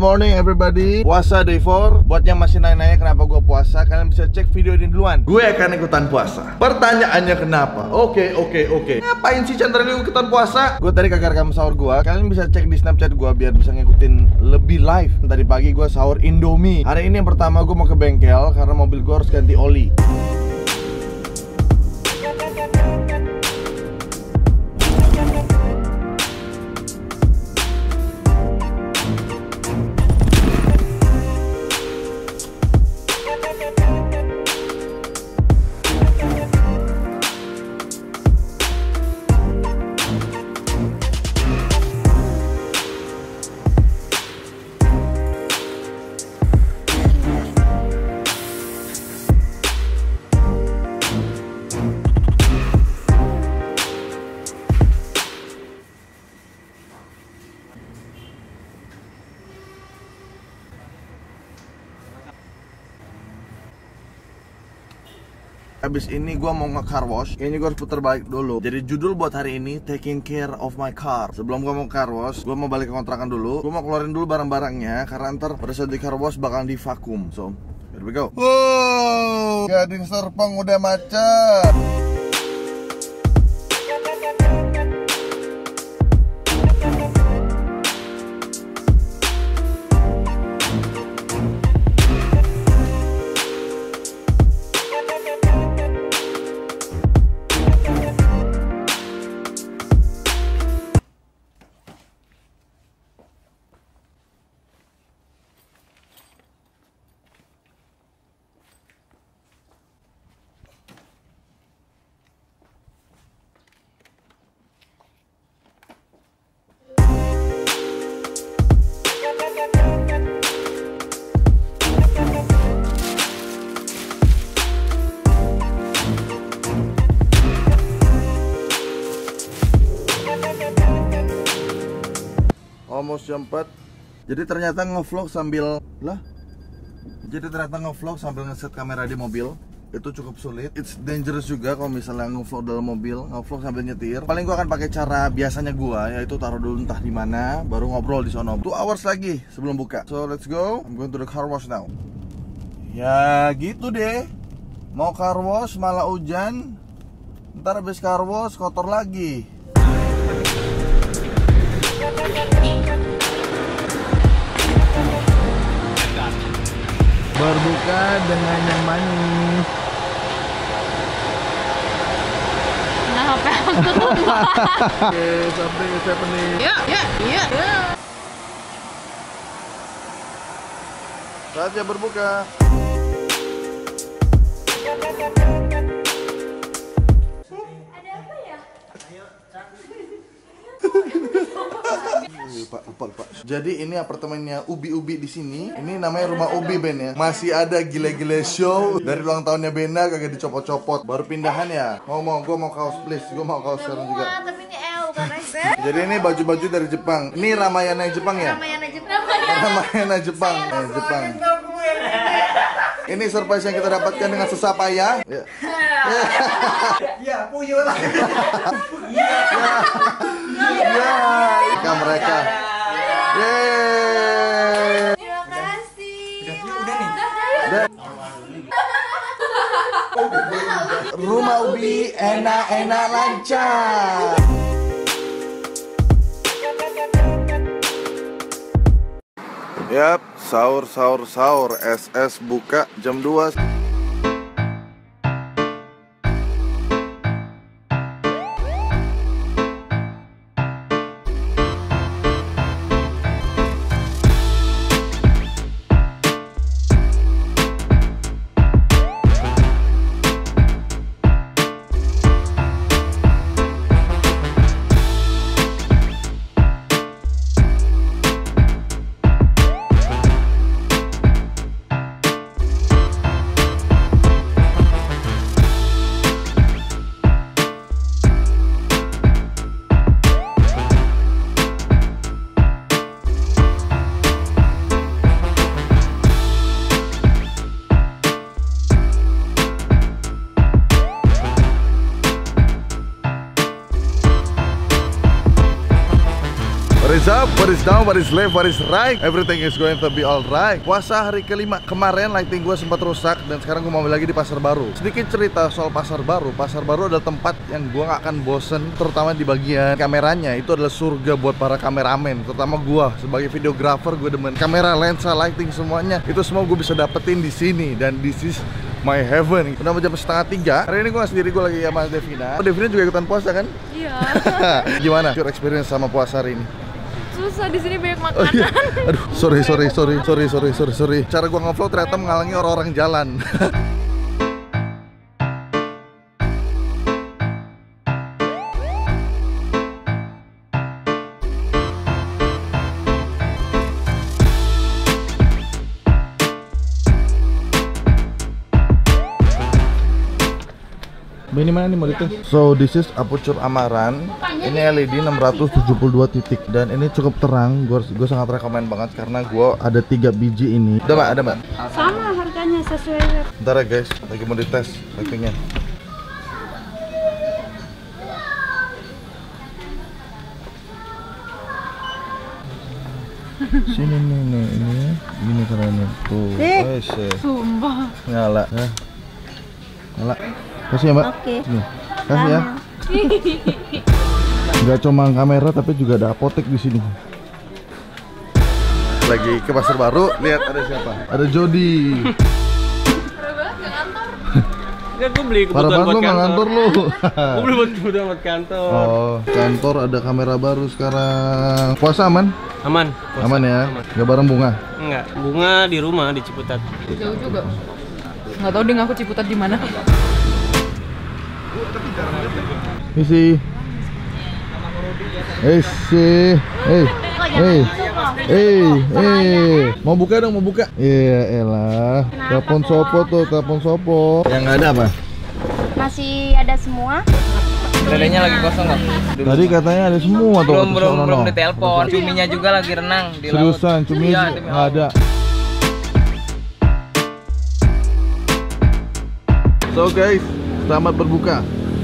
morning everybody. Puasa day 4. Buat yang masih nanya-nanya kenapa gue puasa, kalian bisa cek video ini duluan. Gue akan ikutan puasa. Pertanyaannya kenapa? Oke. Ngapain sih Chandra ini ikutan puasa? Gue tadi kagak rekam sahur gue. Kalian bisa cek di Snapchat gue biar bisa ngikutin lebih live. Tadi pagi gue sahur Indomie. Hari ini yang pertama gue mau ke bengkel karena mobil gue harus ganti oli. Habis ini gue mau nge-car wash. Kayaknya gue harus putar balik dulu. Jadi judul buat hari ini Taking Care of My Car. Sebelum gue mau car wash, gue mau balik ke kontrakan dulu. Gue mau keluarin dulu barang-barangnya karena ntar pada saat di car wash bakal di vakum. So, here we go. Wow, Gading Serpong udah macet. Almost jam 4. Jadi ternyata ngevlog sambil ngeset kamera di mobil itu cukup sulit. It's dangerous juga kalau misalnya ngevlog dalam mobil, ngevlog sambil nyetir. Paling gua akan pakai cara biasanya gua, yaitu taruh dulu entah di mana, baru ngobrol di sono. 2 hours lagi sebelum buka. So let's go. I'm going to the car wash now. Ya gitu deh. Mau car wash malah hujan. Ntar habis car wash kotor lagi. Berbuka dengan yang manis. Nah, apa? Oke, something is happening. Iya. Saatnya berbuka. Ada apa ya? Pak. Jadi ini apartemennya Ubi di sini. Ini namanya rumah Ubi Ben ya. Masih ada gile-gile show dari ulang tahunnya Bena kagak dicopot-copot. Baru pindahan ya. Gue mau kaos please. Gue mau kaos sekarang juga. Tapi ini L bukan S. Jadi ini baju-baju dari Jepang. Ini Ramayana Jepang ya? Ramayana Jepang. Jepang. Ini surprise yang kita dapatkan dengan sesapa ya. Ya, puyo lah. Ya, mereka. Yeay. Terima kasih. Udah nih. Rumah Ubi enak-enak lancar. Yap, sahur. SS buka jam 2. What is up, what is down, what is left, what is right. Everything is going to be alright. Puasa hari kelima. Kemarin lighting gue sempat rusak dan sekarang gue mau lagi di Pasar Baru. Sedikit cerita soal Pasar Baru. Pasar Baru adalah tempat yang gue gak akan bosen, terutama di bagian kameranya. Itu adalah surga buat para kameramen, terutama gue sebagai videographer. Gue demen kamera, lensa, lighting, semuanya itu semua gue bisa dapetin di sini. Dan this is my heaven. Udah jam 2:30. Hari ini gue gak sendiri, gue lagi sama Devina. Devina juga ikutan puasa kan? Iya. Gimana your experience sama puasa hari ini? Susah, di sini banyak makanan. Oh, iya. Aduh, sorry. Cara gua nge-vlog ternyata menghalangi orang-orang jalan. Ini mana nih mau dites? So this is aperture Amaran. Ini LED 672 titik dan ini cukup terang. Gue sangat rekomen banget karena gue ada 3 biji ini. Ada mbak? Sama harganya sesuai. Bentar ya guys, lagi mau dites lightingnya. Sini nih, ini caranya tuh. Sumpah. Nyala ya. Nyala. Kasih ya mbak. Oke. Nih, kasih ya. Nggak cuma kamera tapi juga ada apotek di sini. Lagi ke Pasar Baru, lihat ada siapa? Ada Jody. Enggak, gue beli kebutuhan Parah buat banget lu kantor. lu. Gue beli buat kebutuhan buat kantor. Oh, kantor ada kamera baru sekarang. Puasa aman? Aman. Puasa. Aman ya? Aman. Nggak bareng bunga? Enggak, bunga di rumah di Ciputat. Jauh juga. Nggak tahu dia ngaku Ciputat di mana. Isi. Mau buka dong, mau buka. Iya, elah. Telepon sopo. Yang nggak ada apa? Masih ada semua. Lelenya lagi kosong kok. Tadi katanya ada semua tuh. Belum ditelepon. Cuminya juga lagi renang di laut. Seriusan, cumi Iya, demi nggak ada. So guys, selamat berbuka.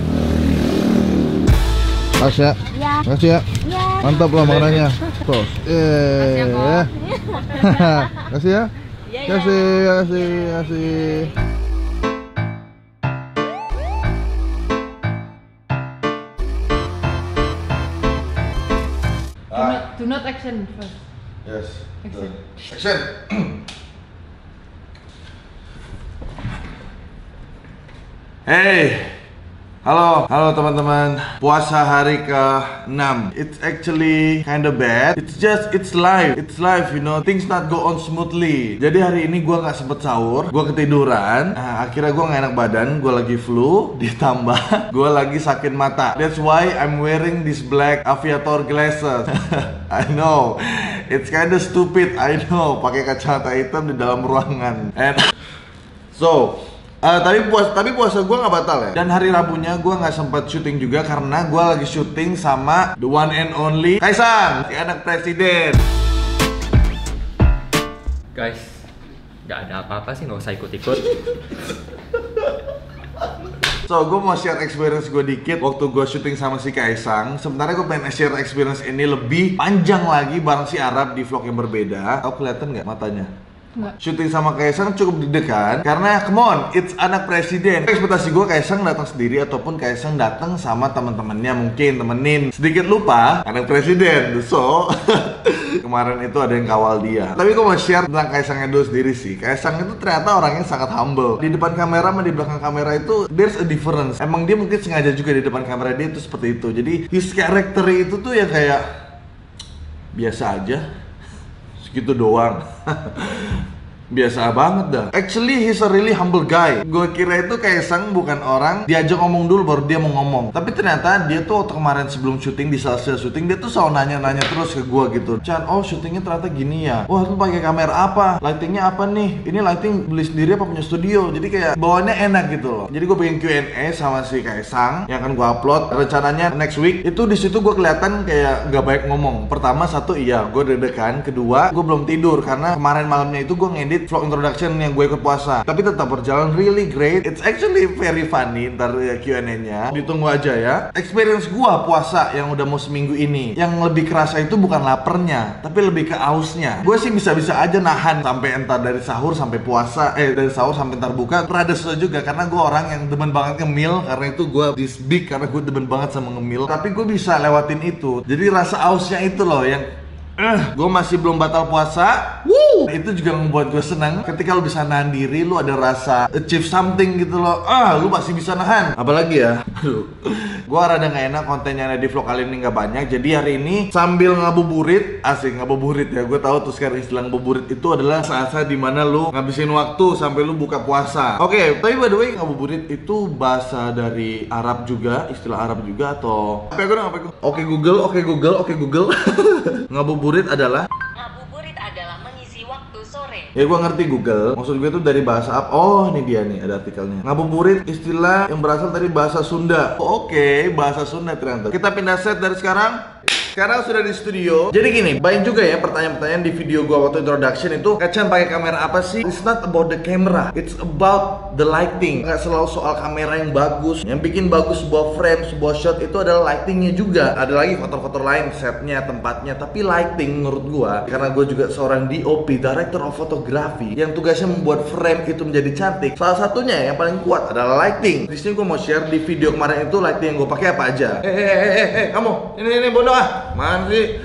Kasih ya. Ya. Kasih ya. Ya. Mantap lah makanannya. Tos. Kasih ya. Kasih. Do not action first. Yes. Action. Action. Hey. Halo teman-teman. Puasa hari ke-6. It's actually kinda bad. It's life, you know. Things not go on smoothly. Jadi hari ini gua nggak sempet sahur, gua ketiduran. Nah, akhirnya gua nggak enak badan, gua lagi flu, ditambah gua lagi sakit mata. That's why I'm wearing this black aviator glasses. I know. It's kinda stupid, I know. Pakai kacamata hitam di dalam ruangan. And so tapi puasa gue nggak batal ya. Dan hari Rabunya gue nggak sempat syuting juga karena gue lagi syuting sama the one and only Kaisang, si anak presiden. Guys, nggak ada apa-apa sih, nggak usah ikut-ikut. So, gue mau share experience gue dikit waktu gue syuting sama si Kaisang. Sebenarnya gue pengen share experience ini lebih panjang lagi bareng si Arab di vlog yang berbeda. Kau kelihatan nggak matanya? Enggak. Syuting sama Kaisang cukup deg-degan karena come on, it's anak presiden. Ekspektasi gue Kaisang datang sendiri ataupun Kaisang datang sama teman-temannya, mungkin temenin. Sedikit lupa anak presiden. So kemarin itu ada yang kawal dia. Tapi gue mau share tentang Kaisangnya dulu sendiri sih. Kaisang itu ternyata orangnya sangat humble. Di depan kamera sama di belakang kamera itu there's a difference. Emang dia mungkin sengaja juga di depan kamera dia itu seperti itu. Jadi his character itu tuh ya kayak biasa aja. Segitu doang. Biasa banget dah. Actually he's a really humble guy. Gue kira itu Kaisang bukan orang diajak ngomong dulu baru dia mau ngomong. Tapi ternyata dia tuh waktu kemarin sebelum syuting, di sela-sela syuting, dia tuh selalu nanya-nanya terus ke gue gitu. Chan, oh syutingnya ternyata gini ya. Wah, lu pakai kamera apa? Lightingnya apa nih? Ini lighting beli sendiri apa punya studio? Jadi kayak bawaannya enak gitu loh. Jadi gue bikin Q&A sama si Kaisang yang akan gue upload rencananya next week. Itu di situ gue kelihatan kayak gak baik ngomong. Pertama, satu iya, gue deg-degan. Kedua, gue belum tidur karena kemarin malamnya itu gue ngedit edit vlog introduction yang gue ikut puasa. Tapi tetap berjalan really great. It's actually very funny. Ntar Q&A-nya ditunggu aja ya. Experience gue puasa yang udah mau seminggu ini, yang lebih kerasa itu bukan lapernya, tapi lebih ke ausnya. Gue sih bisa-bisa aja nahan sampai entar dari sahur sampai puasa, dari sahur sampai entar buka. Rada susah juga karena gue orang yang demen banget ngemil. Karena itu gue this big, karena gue demen banget sama ngemil. Tapi gue bisa lewatin itu. Jadi rasa ausnya itu loh yang gue masih belum batal puasa. Woo! Itu juga membuat gue senang. Ketika lu bisa nahan diri, lu ada rasa achieve something gitu loh. Lu masih bisa nahan. Apalagi ya, gue rada gak enak kontennya di vlog kali ini gak banyak. Jadi hari ini sambil ngabuburit, asik ngabuburit ya. Gue tahu tuh sekarang istilah ngabuburit itu adalah saat-saat dimana lu ngabisin waktu sampai lu buka puasa. Oke, tapi by the way ngabuburit itu bahasa dari Arab juga, istilah Arab juga atau apa gue? Oke Google. Ngabuburit adalah mengisi waktu sore. ya gue ngerti Google. Maksud gue tuh dari bahasa apa? Oh ini dia nih ada artikelnya. Ngabuburit istilah yang berasal dari bahasa Sunda. Oke, bahasa Sunda ternyata. Kita pindah set dari sekarang. Sekarang sudah di studio. Jadi gini, banyak juga ya pertanyaan-pertanyaan di video gua waktu introduction itu. Kacan pakai kamera apa sih? It's not about the camera, it's about the lighting. Nggak selalu soal kamera yang bagus. Yang bikin bagus sebuah frame, sebuah shot itu adalah lightingnya juga. Ada lagi faktor-faktor lain, setnya, tempatnya. Tapi lighting menurut gua, karena gua juga seorang DOP, director of photography, yang tugasnya membuat frame itu menjadi cantik. Salah satunya yang paling kuat adalah lighting. Di sini gua mau share di video kemarin itu lighting yang gua pakai apa aja. Kamu, ini bodoh ah. Man sih.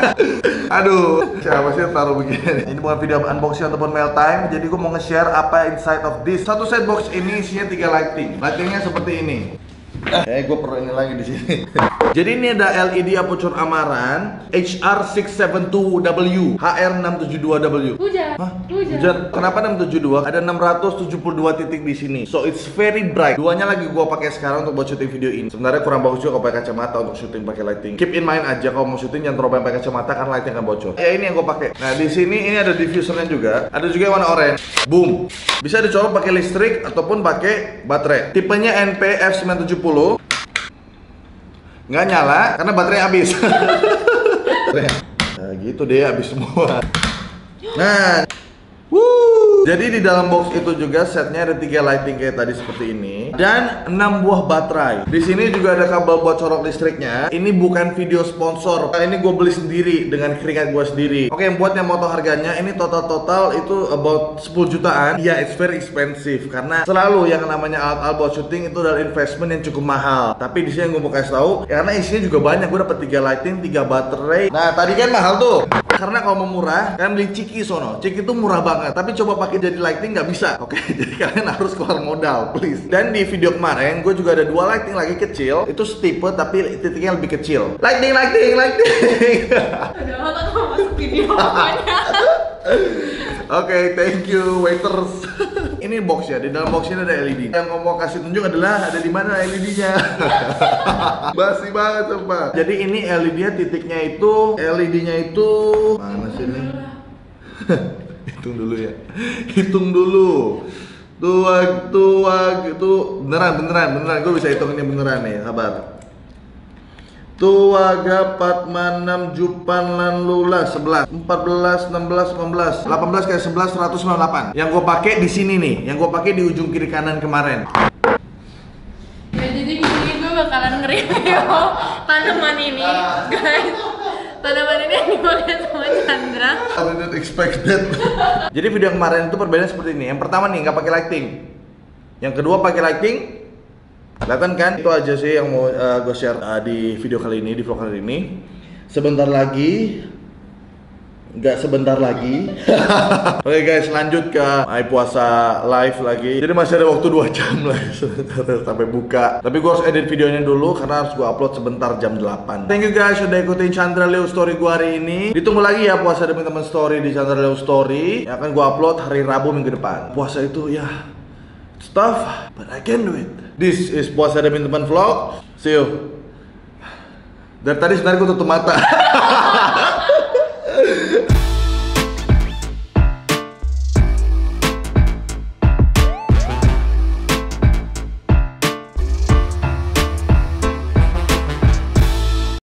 Aduh, siapa sih yang taruh begini? Ini bukan video unboxing ataupun mail time. Jadi gue mau nge-share apa inside of this. Satu set box ini isinya 3 lighting. Lightingnya seperti ini. Gue perlu ini lagi di sini. Jadi ini ada LED aperture Amaran HR672W, HR672W. Hujan. Hujan. Kenapa 672? Ada 672 titik di sini. So it's very bright. Duanya lagi gua pakai sekarang untuk buat syuting video ini. Sebenarnya kurang bagus juga kalau pakai kacamata untuk syuting pakai lighting. Keep in mind aja kalau mau syuting jangan terlalu pakai kacamata karena lighting akan bocor. Ya ini yang gua pakai. Nah di sini ini ada diffusernya juga. Ada juga yang warna orange. Boom. Bisa dicolok pakai listrik ataupun pakai baterai. Tipenya NP-F970. Nggak nyala karena baterai habis. Nah, gitu deh habis semua. Nah, jadi di dalam box itu juga setnya ada 3 lighting kayak tadi seperti ini dan 6 buah baterai. Di sini juga ada kabel buat colok listriknya. Ini bukan video sponsor. Ini gue beli sendiri dengan keringat gue sendiri. Oke, yang buat yang mau tahu harganya, ini total itu about 10 jutaan. Ya, it's very expensive karena selalu yang namanya alat-alat buat syuting itu adalah investment yang cukup mahal. Tapi di sini yang gue mau kasih tahu, karena isinya juga banyak. Gue dapat 3 lighting, 3 baterai. Nah, tadi kan mahal tuh. Karena kalau mau murah, kalian beli Ciki sono. Ciki itu murah banget. Tapi coba pakai jadi lighting nggak bisa. Oke, jadi kalian harus keluar modal, please. Dan di video kemarin, gue juga ada 2 lighting lagi kecil. Itu setipe tapi titiknya lebih kecil. Lighting. Udah otak mau masuk video apanya. Oke, thank you waiters. Ini box ya. Di dalam box ini ada LED. Yang mau kasih tunjuk adalah ada di mana LED-nya. Basi banget sumpah. Jadi ini LED-nya titiknya itu mana sih ini? Hitung dulu ya. Hitung dulu. Tuag beneran. Gue bisa hitung ini beneran nih, sabar. Tuaga Patmanam Jupan Lan Lula 11 14 16 18 18 kali 11 198. Yang gue pakai di sini nih, yang gue pakai di ujung kiri kanan kemarin. Ya jadi gini gue bakalan nge-review tanaman ini, guys. Tanaman ini yang dipakai sama Chandra. I didn't expect that. Jadi video kemarin itu perbedaannya seperti ini. Yang pertama nih nggak pakai lighting. Yang kedua pakai lighting. Kelihatan kan? Itu aja sih yang mau gue share di video kali ini, di vlog kali ini. Sebentar lagi. Oke guys, lanjut ke puasa live lagi. Jadi masih ada waktu 2 jam lah sampai buka. Tapi gue harus edit videonya dulu karena harus gue upload sebentar jam 8. Thank you guys sudah ikutin Chandra Leo Story gue hari ini. Ditunggu lagi ya puasa demi teman story di Chandra Leo Story. Yang akan gue upload hari Rabu minggu depan. Puasa itu ya tough, but I can do it. This is Puasa demi teman vlog. See you. Dari tadi sebenarnya gue tutup mata.